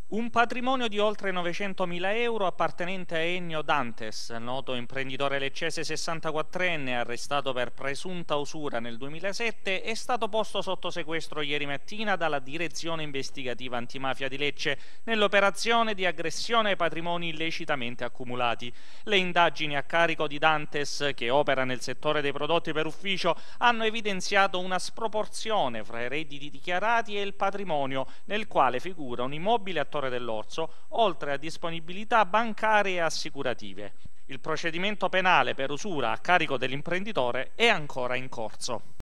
Un patrimonio di oltre 900.000 euro appartenente a Ennio Dantes, noto imprenditore leccese 64enne arrestato per presunta usura nel 2007, è stato posto sotto sequestro ieri mattina dalla Direzione Investigativa Antimafia di Lecce nell'operazione di aggressione ai patrimoni illecitamente accumulati. Le indagini a carico di Dantes, che opera nel settore dei prodotti per ufficio, hanno evidenziato una sproporzione fra i redditi dichiarati e il patrimonio, nel quale figura un immobile a Torre dell'Orso, oltre a disponibilità bancarie e assicurative. Il procedimento penale per usura a carico dell'imprenditore è ancora in corso.